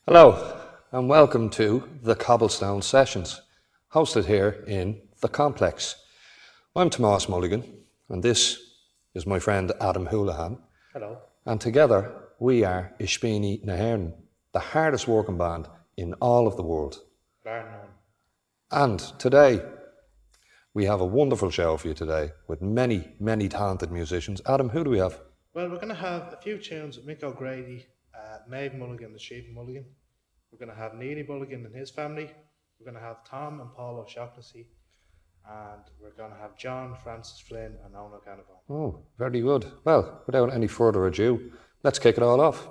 Hello, and welcome to the Cobblestone Sessions, hosted here in the Complex. I'm Tomas Mulligan, and this is my friend Adam Houlihan. Hello. And together we are Ishpini Nahairn, the hardest working band in all of the world. Bar none. And today we have a wonderful show for you today with many, many talented musicians. Adam, who do we have? Well, we're going to have a few tunes with Mick O'Grady, Maeve Mulligan, the Stephen Mulligan. We're going to have Neely Mulligan and his family. We're going to have Tom and Paul O'Shaughnessy. And we're going to have John, Francis Flynn and Owen O'Callaghan. Oh, very good. Well, without any further ado, let's kick it all off.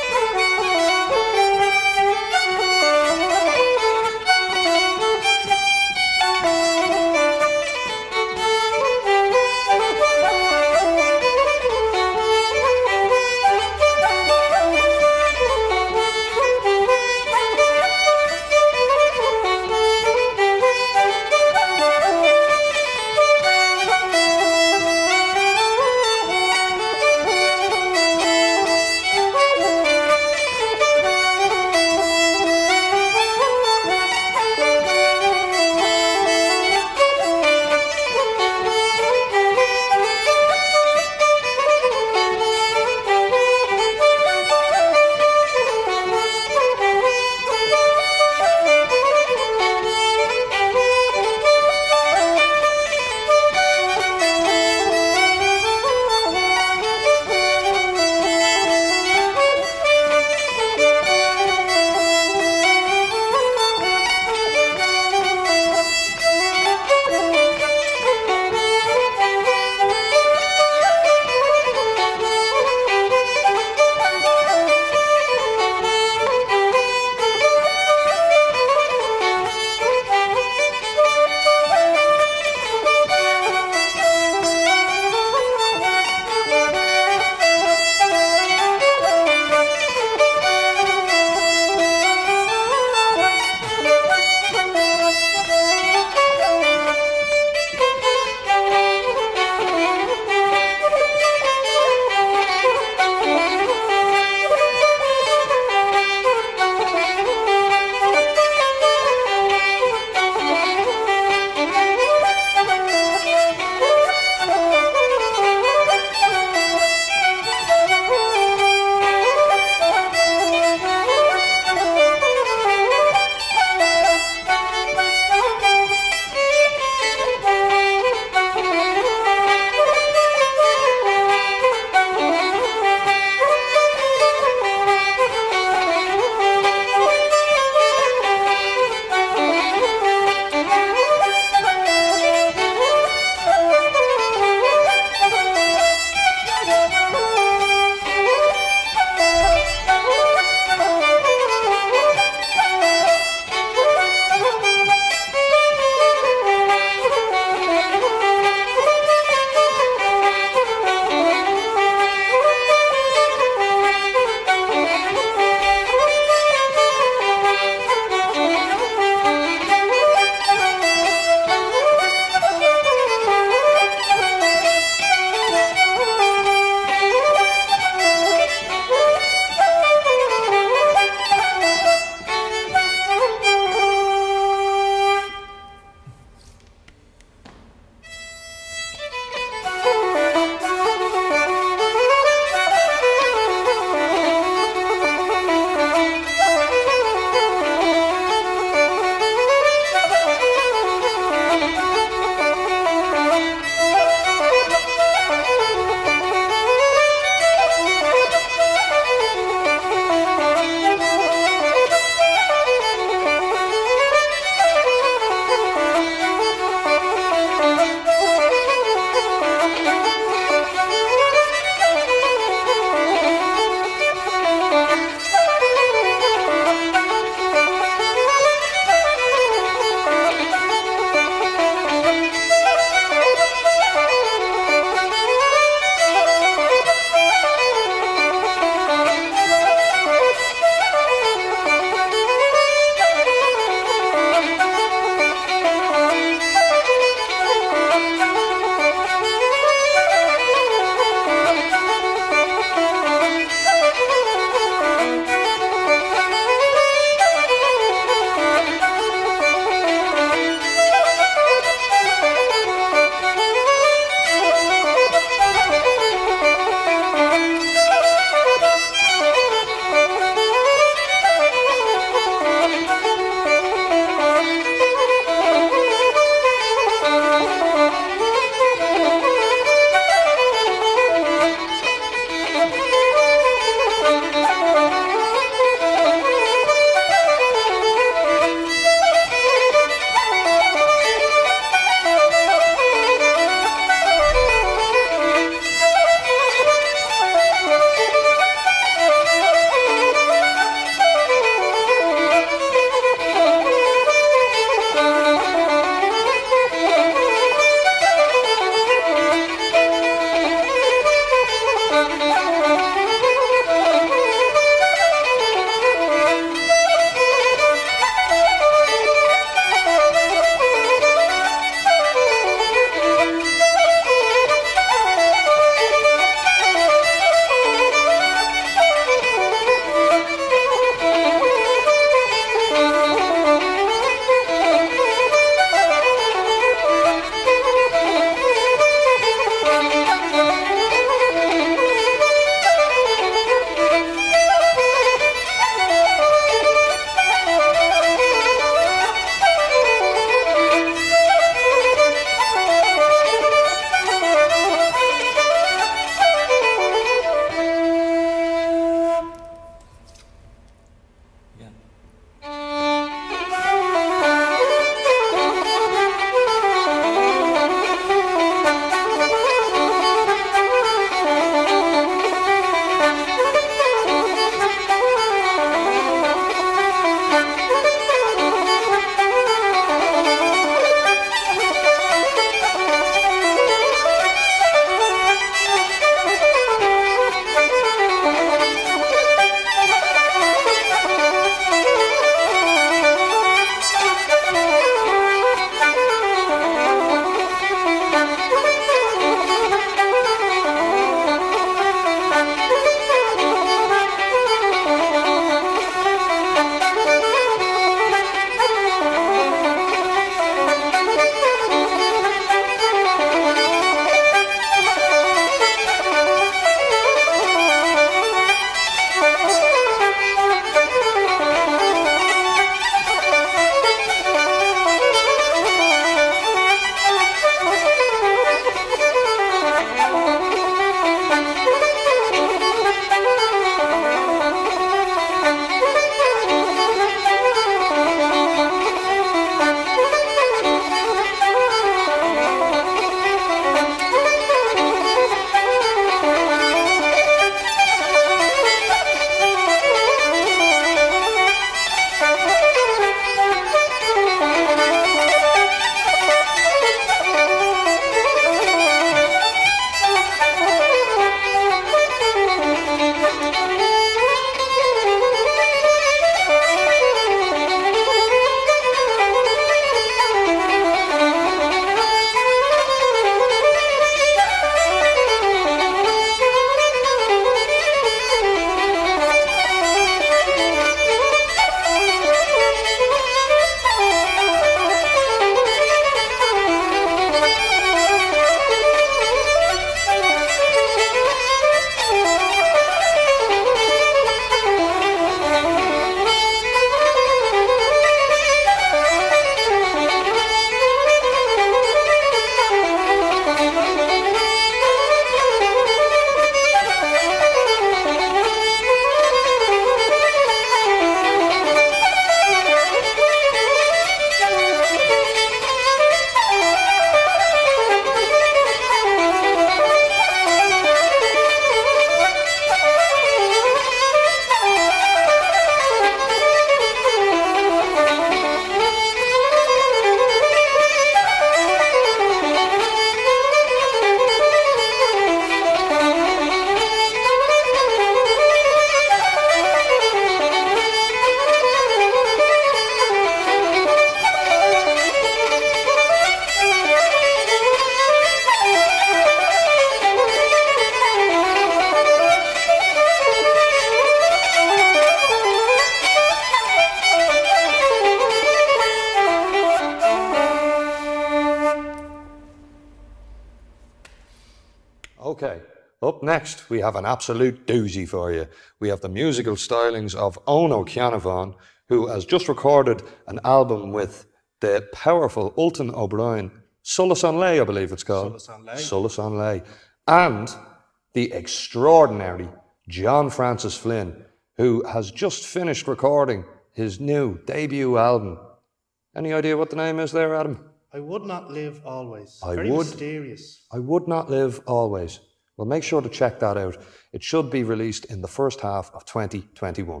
Up next, we have an absolute doozy for you. We have the musical stylings of Owen O'Ciannavan, who has just recorded an album with the powerful Ultan O'Brien, Solas on Lay, I believe it's called. Solas on Lay. Solas on Lay. And the extraordinary John Francis Flynn, who has just finished recording his new debut album. Any idea what the name is there, Adam? I Would Not Live Always. I Very would. mysterious. I Would Not Live Always. Well, make sure to check that out. It should be released in the first half of 2021.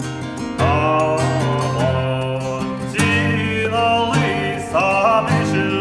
Mission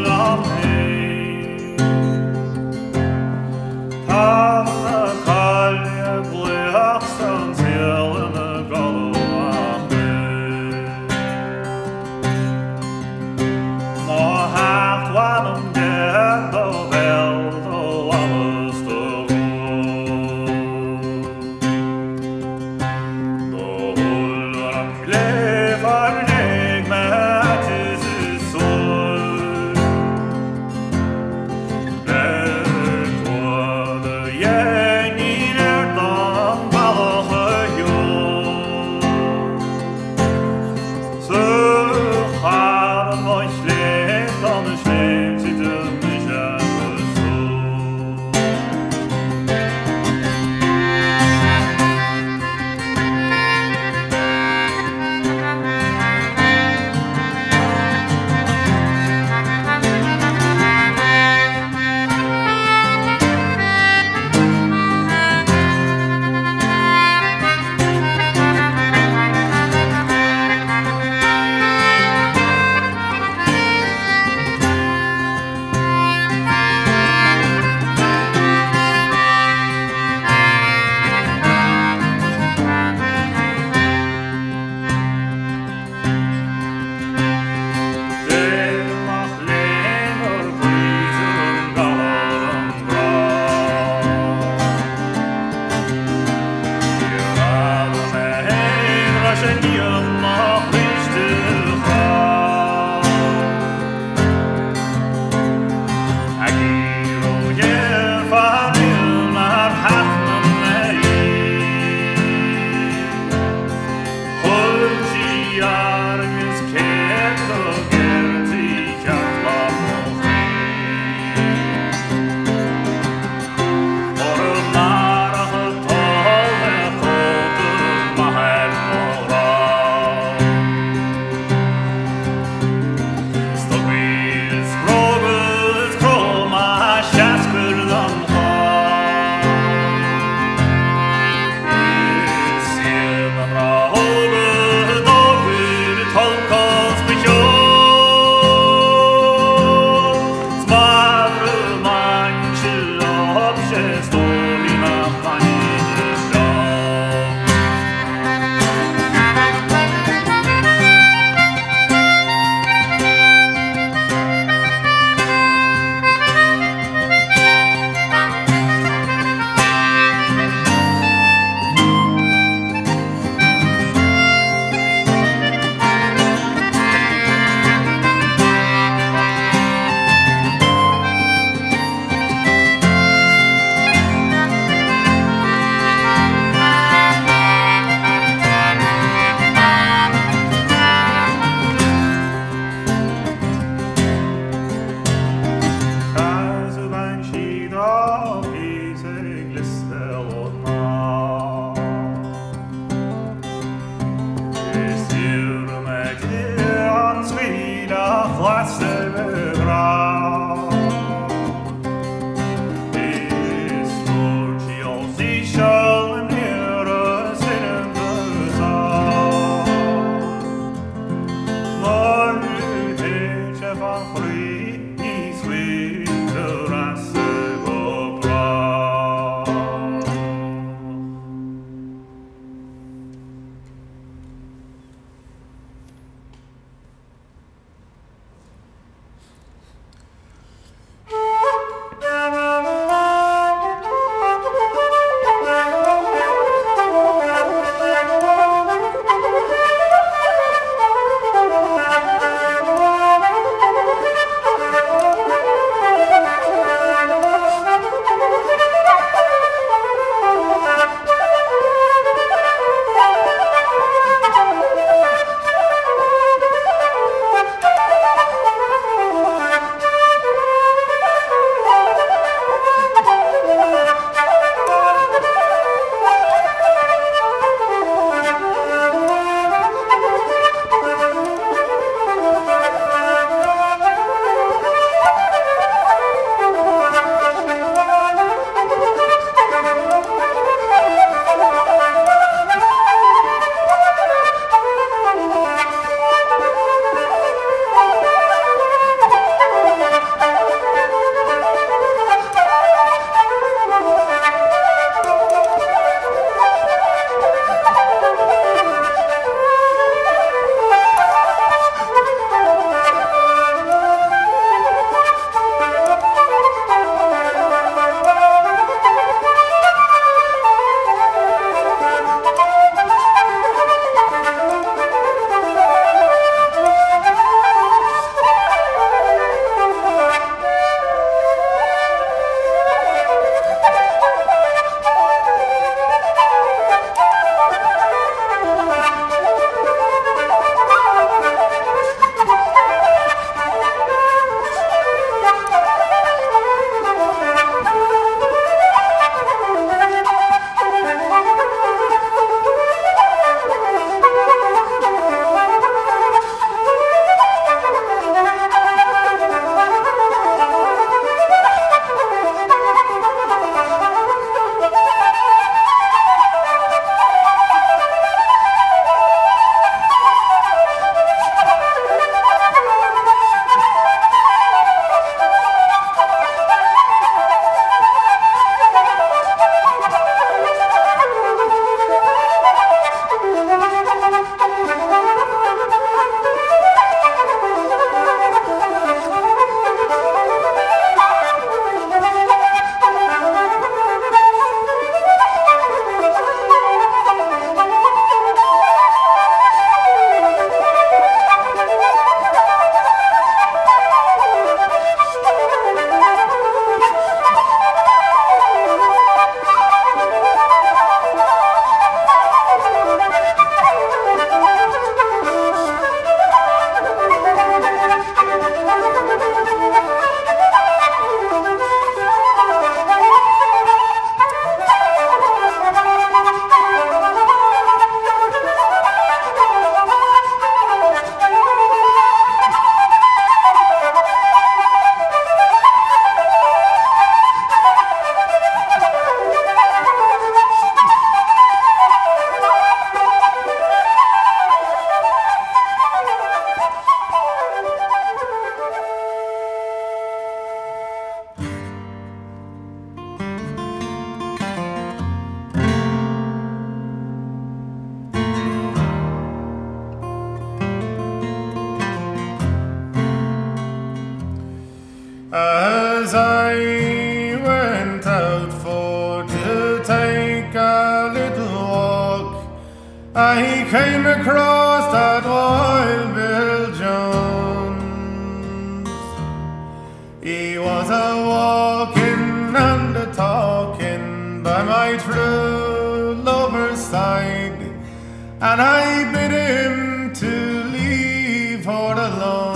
As I went out for to take a little walk, I came across that Wild Bill Jones. He was a-walking and a-talking by my true lover's side, and I bid him to leave her alone.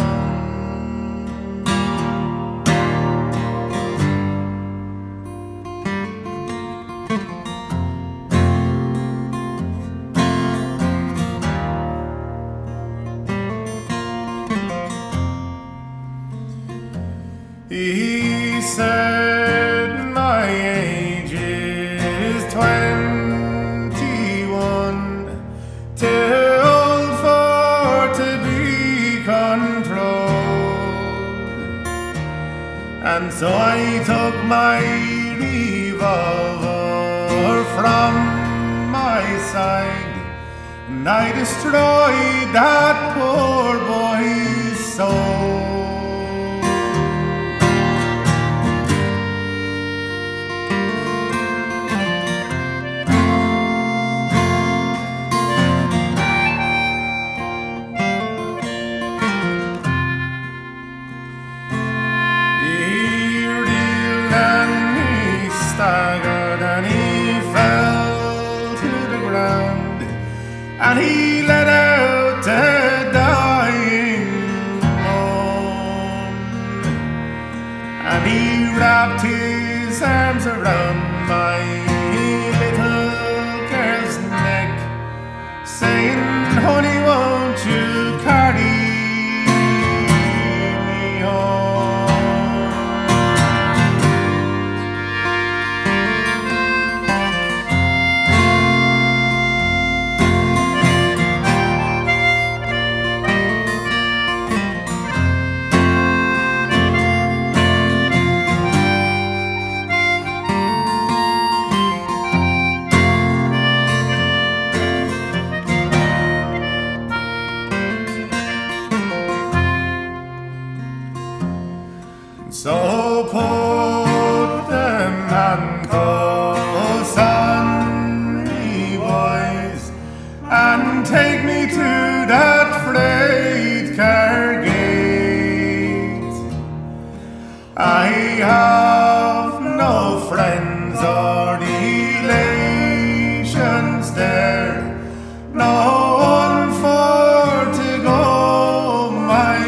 He said my age is 21, too old for to be controlled. And so I took my revolver from my side, and I destroyed that poor boy's soul. Staggered and he fell to the ground, and he let out a dying moan, and he wrapped his arms around my little girl's neck, saying, "Honey, won't you carry me home?" So put them handcuffs on me, boys, and take me to that freight car gate. I have no friends or relations there, no one for to go my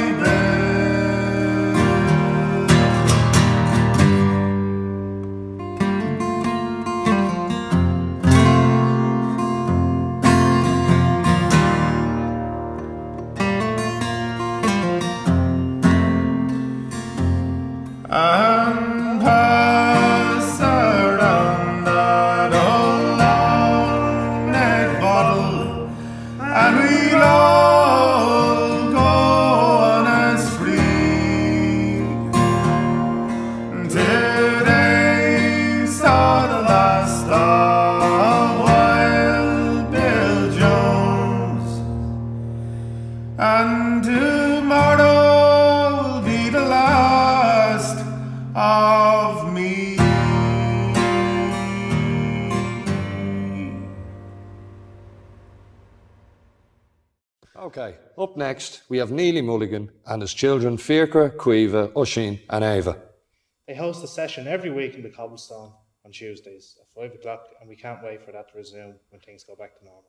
and pass around that old long neck bottle, and we'll all go on a spree till they saw the last of Wild Bill Jones, and tomorrow will be the last of me. Okay, up next we have Neely Mulligan and his children Fiachra, Caoimhe, Oisín and Ava. They host a session every week in the Cobblestone on Tuesdays at 5 o'clock, and we can't wait for that to resume when things go back to normal.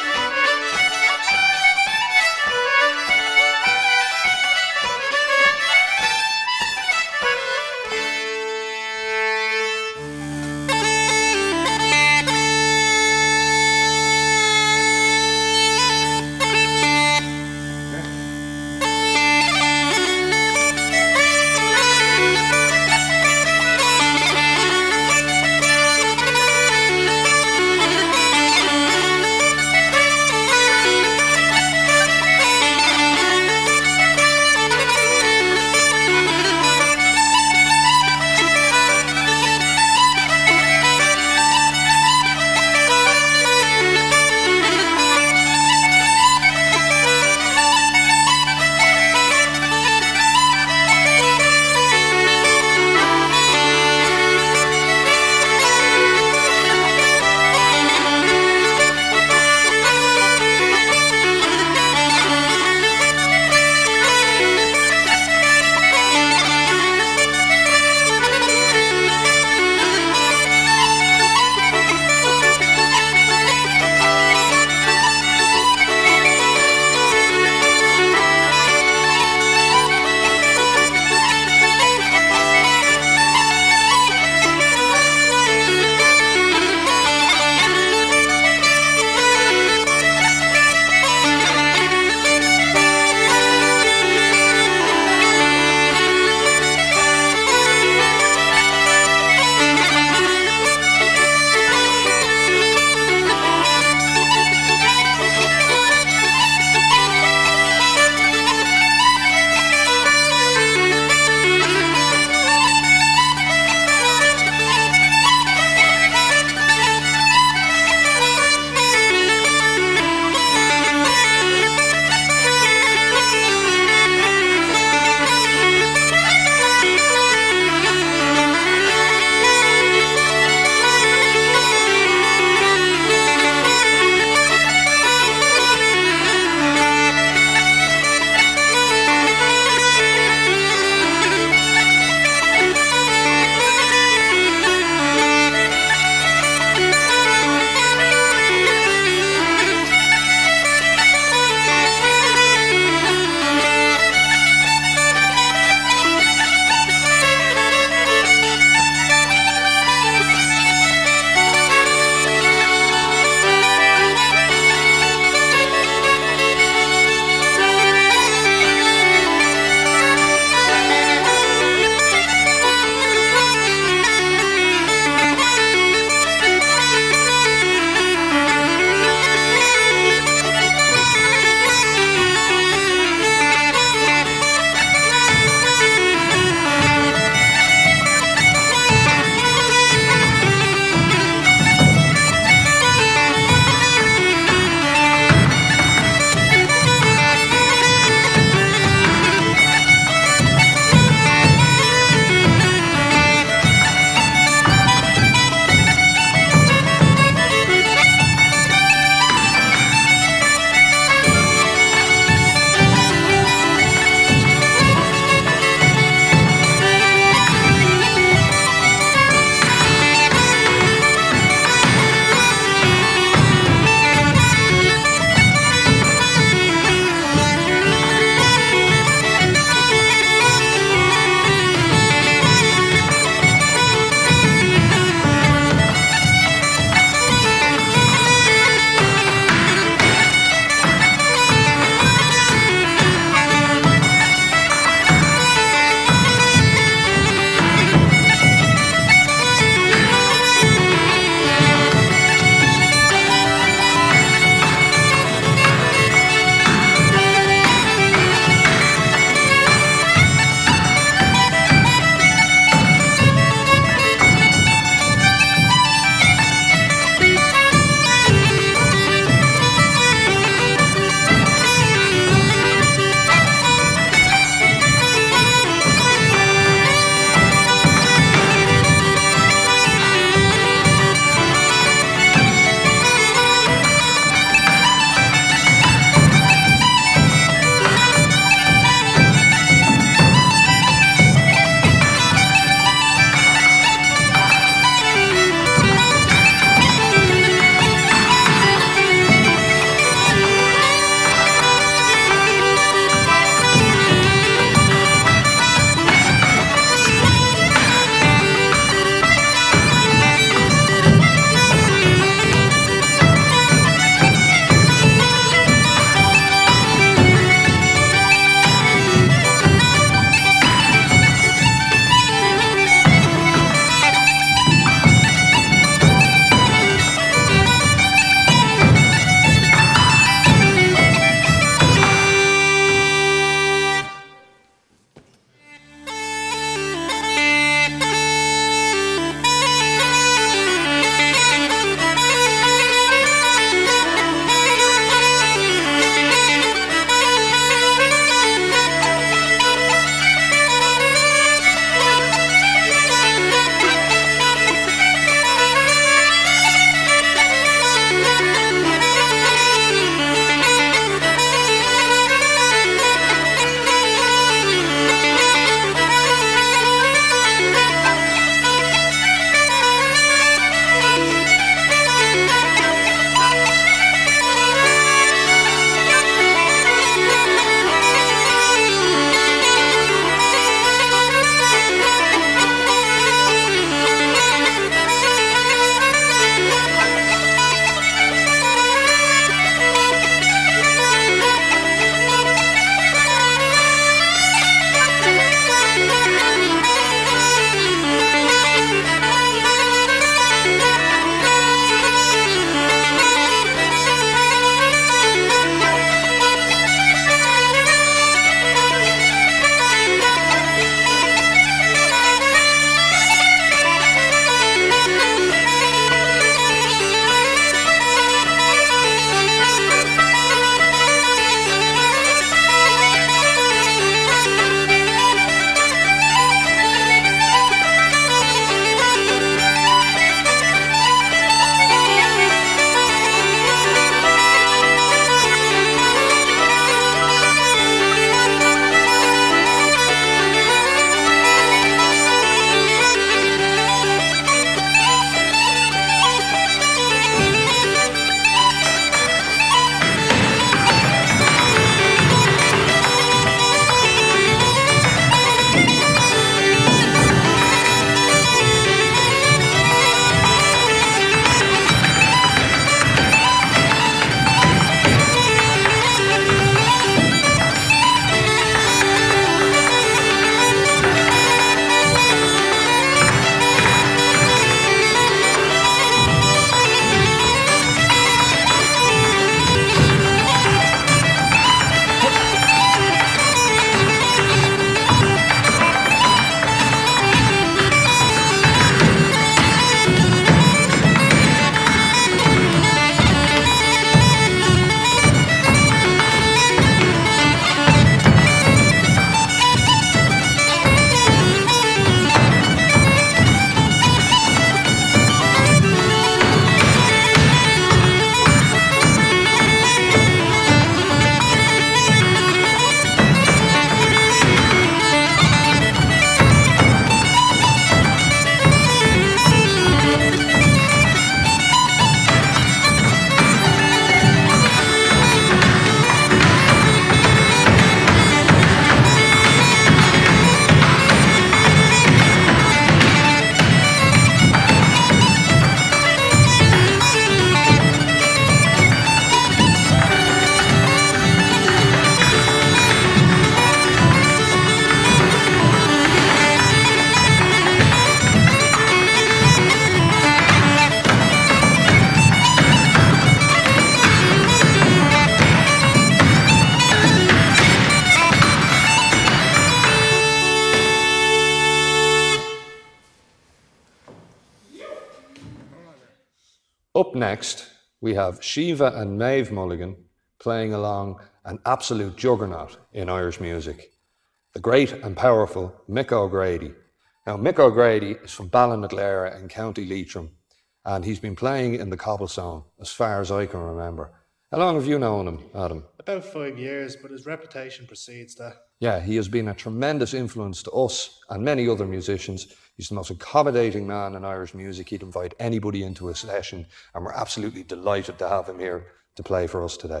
Up next, we have Shiva and Maeve Mulligan playing along an absolute juggernaut in Irish music, the great and powerful Mick O'Grady. Now, Mick O'Grady is from Ballinaclara in County Leitrim, and he's been playing in the Cobblestone as far as I can remember. How long have you known him, Adam? About 5 years, but his reputation precedes that. Yeah, he has been a tremendous influence to us and many other musicians. He's the most accommodating man in Irish music. He'd invite anybody into a session, and we're absolutely delighted to have him here to play for us today.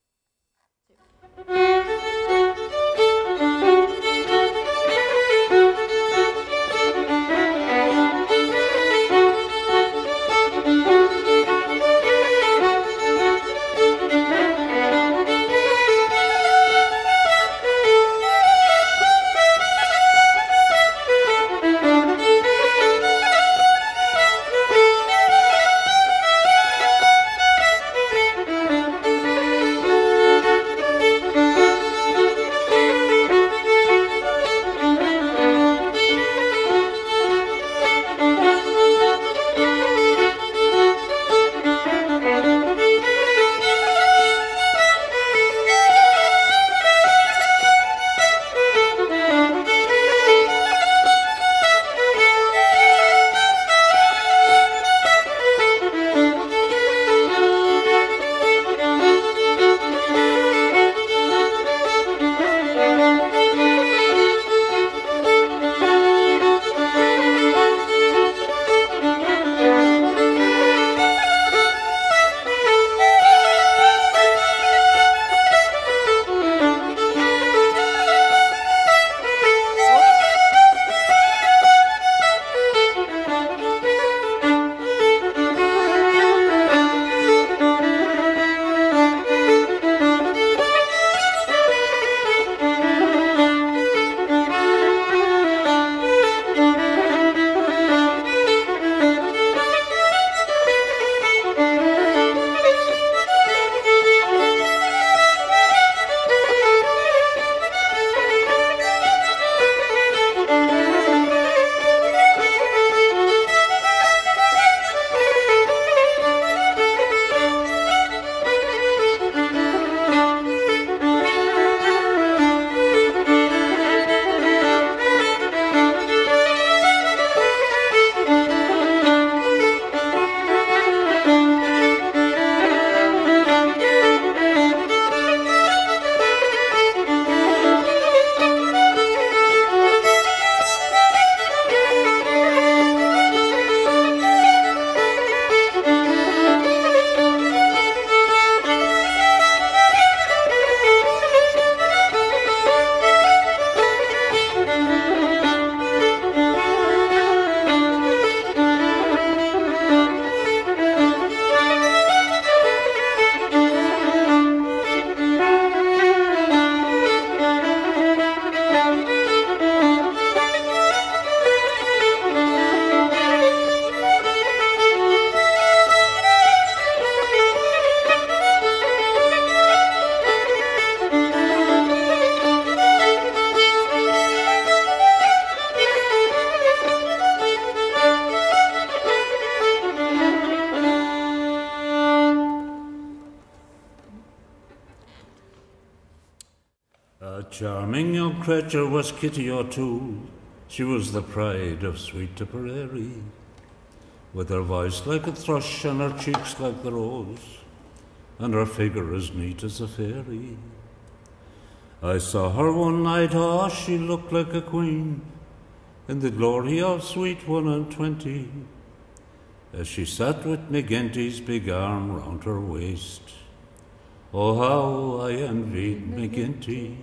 Charming young creature was Kitty O'Toole. She was the pride of sweet Tipperary, with her voice like a thrush and her cheeks like the rose, and her figure as neat as a fairy. I saw her one night, oh, she looked like a queen, in the glory of sweet 21, as she sat with McGinty's big arm round her waist. Oh, how I envied McGinty.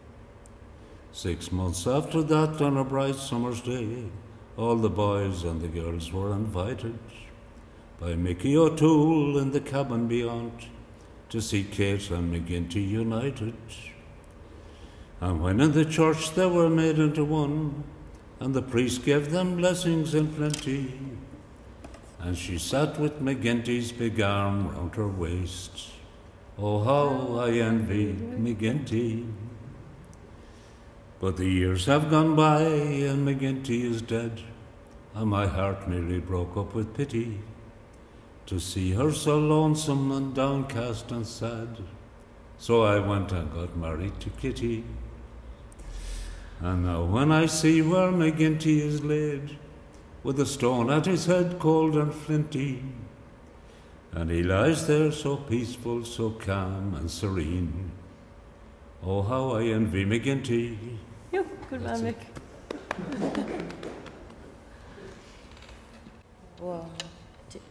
6 months after that, on a bright summer's day, all the boys and the girls were invited by Mickey O'Toole in the cabin beyond to see Kate and McGinty united. And when in the church they were made into one, and the priest gave them blessings in plenty, and she sat with McGinty's big arm round her waist. Oh, how I envy McGinty. But the years have gone by and McGinty is dead, and my heart nearly broke up with pity to see her so lonesome and downcast and sad. So I went and got married to Kitty. And now when I see where McGinty is laid, with a stone at his head cold and flinty, and he lies there so peaceful, so calm and serene, oh how I envy McGinty. Jo, good man, Mick. One, two.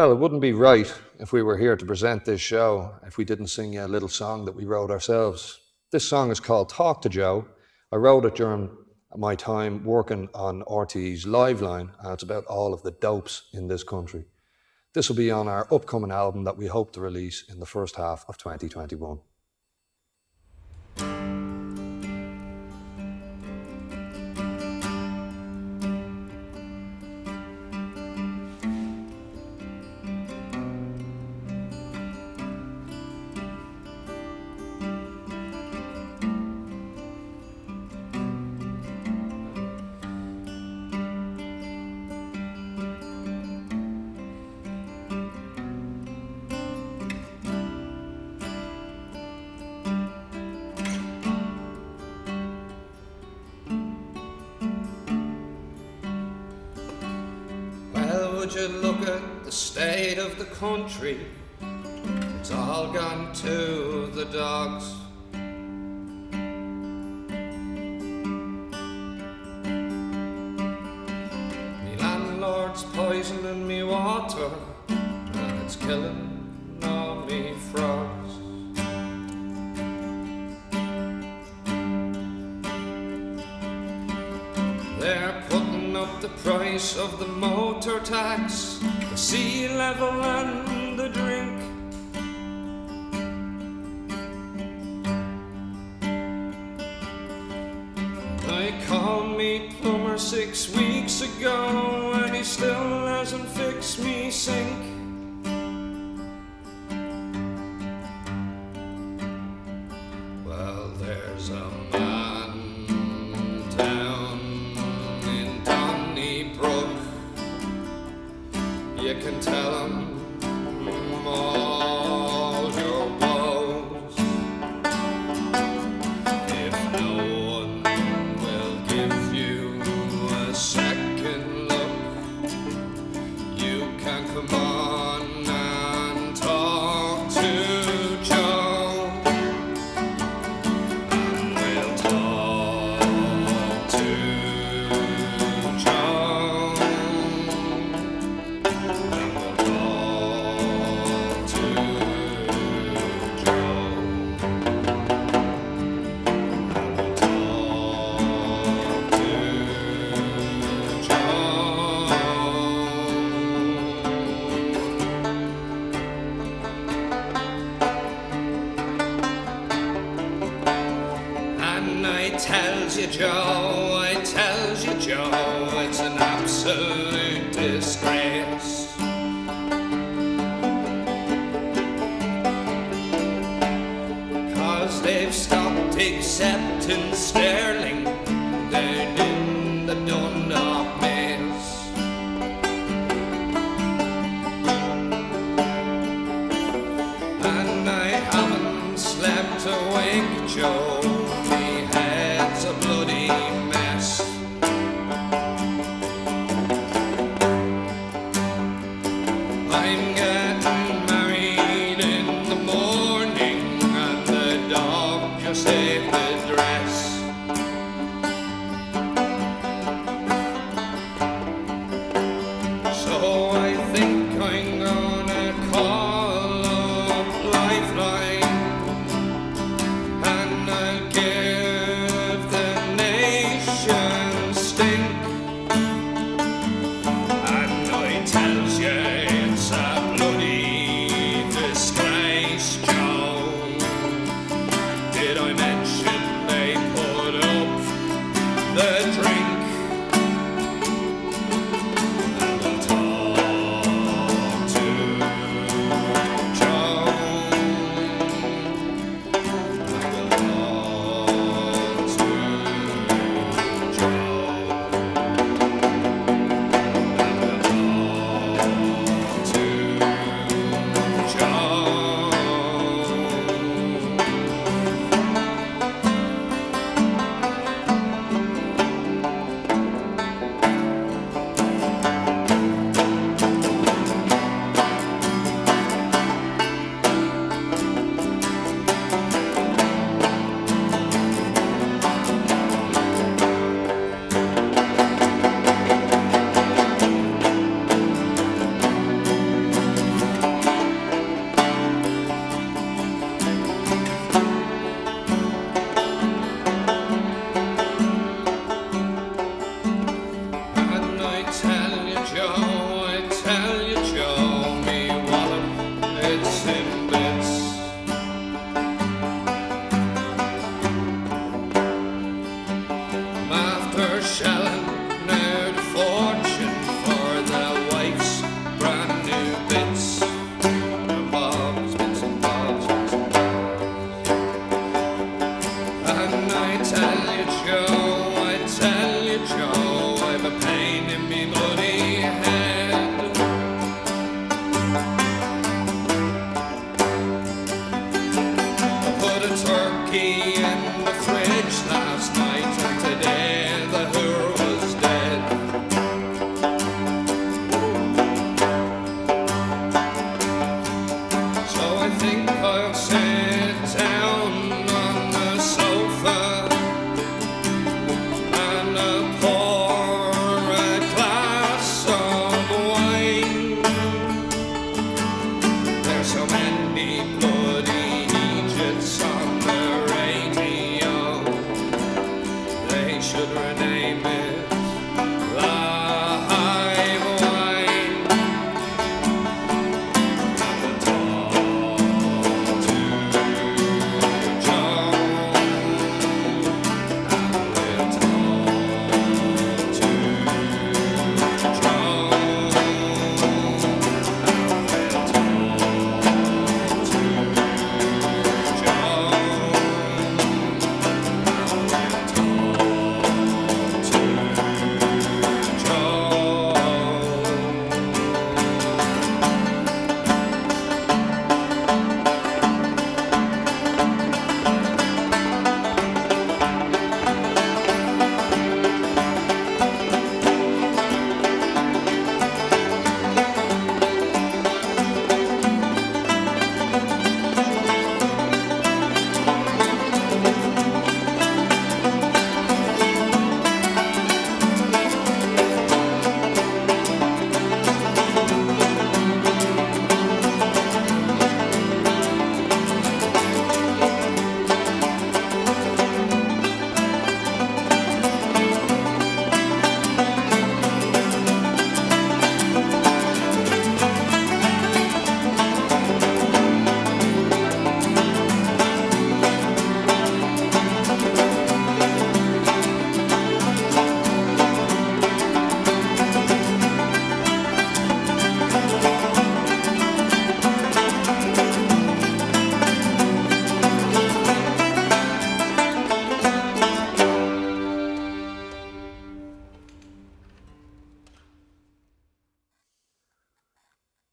Well, it wouldn't be right if we were here to present this show if we didn't sing you a little song that we wrote ourselves. This song is called Talk to Joe. I wrote it during my time working on RTE's Live Line, and it's about all of the dopes in this country. This will be on our upcoming album that we hope to release in the first half of 2021. Would you look at the state of the country? It's all gone to the dogs. Me landlord's poisoning me water, and it's killing all me frogs. They're putting up the price of the motor tax, the sea level and the drink. I called me plumber 6 weeks ago and he still hasn't fixed me sink. Well, there's a man down in Donnybrook. You can tell him all your woes. If no one will give you a second look, you can come on and talk to Joe, and we'll talk to Joe, and we'll talk to Joe, and we'll talk to And I tells you, Joe, it's an absolute disgrace. Cause they've stopped accepting sterling down in the Dundalk Maze. And I haven't slept awake, Joe, me head's a bloody mess. I'm getting married in the morning and the dog just ate the dress. So I think I'm gonna call up Lifeline, and I'll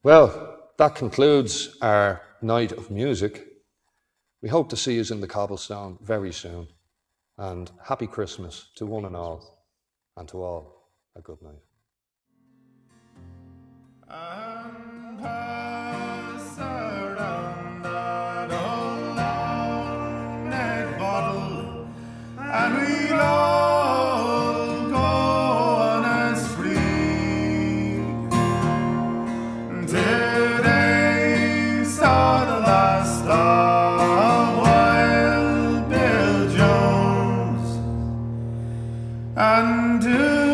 Well, that concludes our night of music. We hope to see you in the cobblestone very soon. And happy Christmas to one and all, and to all a good night. And pass around that old long neck bottle, and we'll all go on a spree till they saw the last of Wild Bill Jones, and